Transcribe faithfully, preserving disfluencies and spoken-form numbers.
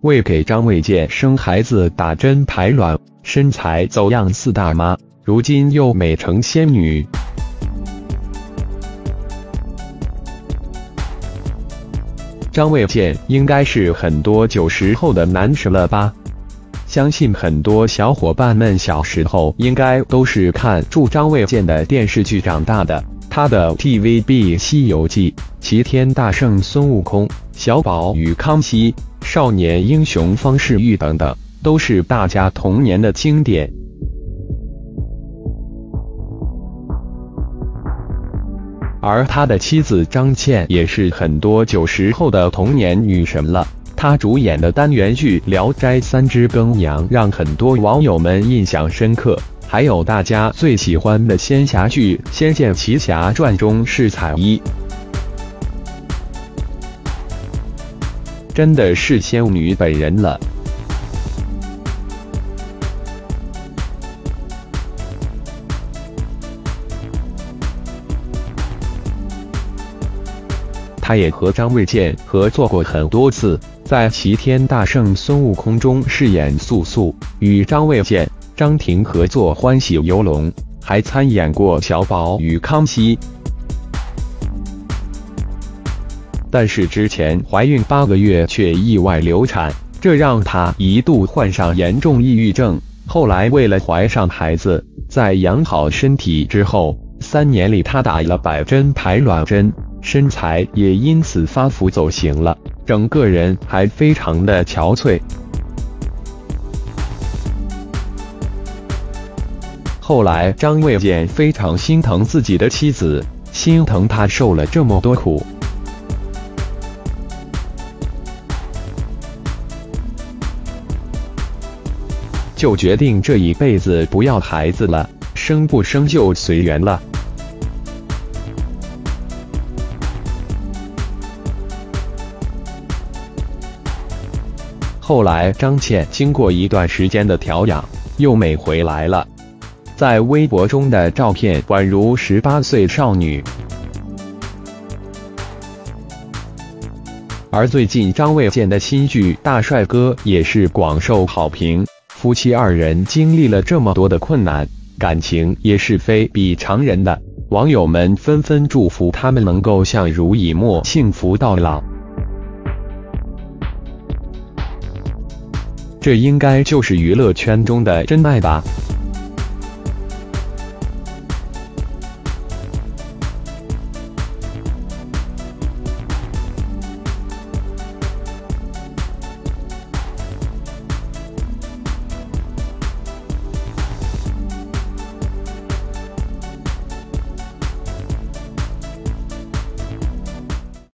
为给张卫健生孩子打针排卵，身材走样四大妈，如今又美成仙女。张卫健应该是很多九十后的男神了吧？相信很多小伙伴们小时候应该都是看住张卫健的电视剧长大的，他的 T V B《西游记》、《齐天大圣孙悟空》、小宝与康熙、少年英雄方世玉等等，都是大家童年的经典。而他的妻子张倩也是很多九十后的童年女神了。她主演的单元剧《聊斋三只更娘》让很多网友们印象深刻，还有大家最喜欢的仙侠剧《仙剑奇侠传》中是彩衣，真的是仙女本人了。他也和张卫健合作过很多次，在《齐天大圣孙悟空》中饰演素素，与张卫健、张庭合作《欢喜游龙》，还参演过小宝与康熙。但是之前怀孕八个月却意外流产，这让他一度患上严重抑郁症。后来为了怀上孩子，在养好身体之后，三年里他打了百针排卵针。身材也因此发福走形了，整个人还非常的憔悴。后来张卫健非常心疼自己的妻子，心疼她受了这么多苦，就决定这一辈子不要孩子了，生不生就随缘了。后来张倩经过一段时间的调养，又美回来了，在微博中的照片宛如十八岁少女。而最近张卫健的新剧《大帅哥》也是广受好评，夫妻二人经历了这么多的困难，感情也是非比常人的，网友们纷纷祝福他们能够相濡以沫，幸福到老。这应该就是娱乐圈中的真爱吧。